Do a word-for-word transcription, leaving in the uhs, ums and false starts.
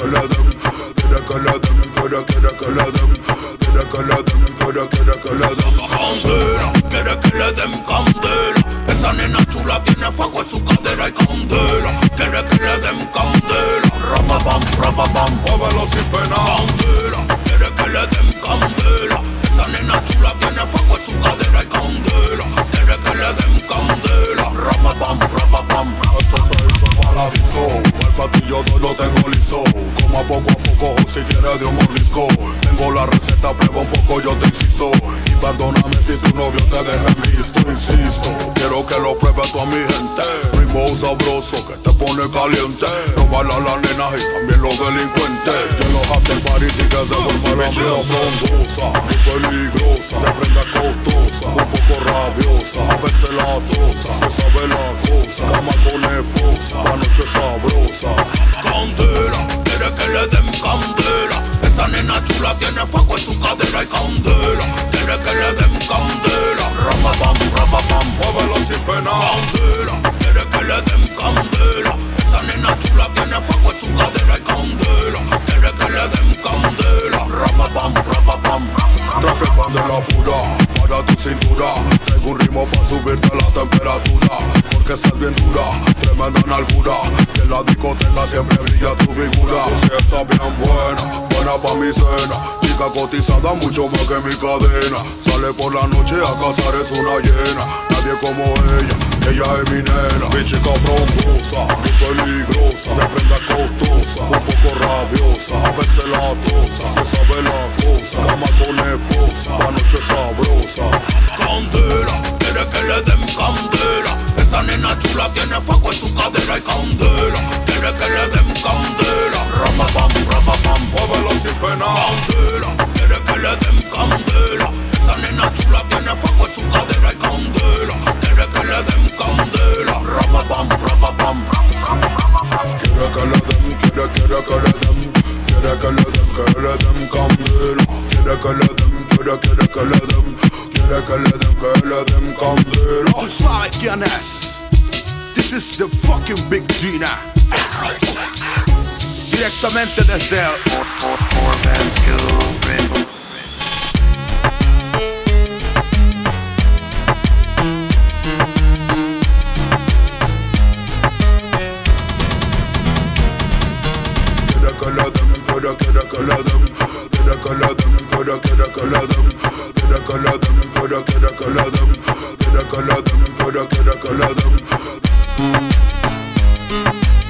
que le den, quiere que le den, quiere, quiere que le den, quiere que le den, quiere, quiere que le den. Candela, quiere que le den candela. Esa nena chula tiene fuego en su cadera y candela. Quiere que le den candela. Rapapam, rapapam, muévelo sin pena. Candela, quiere que le den candela. Esa nena chula tiene fuego en su cadera y candela. Quiere que le den candela. Rapapam, rapapam. Esto se hizo para la disco. El patillo todo lo tengo listo. Como poco a poco, si quieres de un mordisco. Tengo la receta, prueba un poco, yo te insisto. Y perdóname si tu novio te deja visto. Insisto, quiero que lo pruebes tú a mi gente. Ritmo sabroso que te pone caliente. Robarla a las nenas y también los delincuentes. Y en los after parties y que se vuelva la vida frondosa, muy peligrosa, de prenda costosa, un poco rabiosa, a veces la tosa, se sabe la cosa, cama con esposa, la noche sabrosa. Candela, quiere que le den candela. Esa nena chula tiene fuego en su cadera y candela. Quiere que le den candela. Rapapam, rapapam, muévelo sin pena. Candela, quiere que le den candela. Esa nena chula tiene fuego en su cadera y candela. Quiere que le den candela. Rapapam, rapapam. Traje candela pura para tu cintura. Traigo un ritmo para subirte la temperatura. Porque estás bien dura, tremenda en altura. Que en la discoteca siempre brilla tu figura. Si estás bien buena, buena pa' mi cena. Chica cotizada mucho más que mi cadena. Sale por la noche a cazar, es una hiena. Nadie como ella, ella es mi nena. Mi chica frondosa, muy peligrosa, de prenda costosa, un poco rabiosa, a veces la tosa, se sabe la cosa, cama con esposa, la noche sabrosa. Candela, quiere que le den candela. Esa nena chula tiene fuego en su cadera y candela. Quiere que le den candela. Rapapam, rapapam, muévelo sin pena. Candela, quiere que le den candela. Esa nena chula tiene fuego en su cadera y candela. Quiere que le den candela. Rapapam, rapapam. Quiere que le den, quiere, quiere que le den. Quiere que le den, que le den candela. Quiere que le den, quiere, quiere que le den. Quiere que le den, que le den candela. Tú sabes quién es. This is the fucking Big Gina. Directamente desde el quiere que le den, quiere, quiere que le den. Quiere que le den, quiere, quiere que le den. Quiere que le den, quiere, quiere que le den. Quiere que le den, quiere, quiere que le den.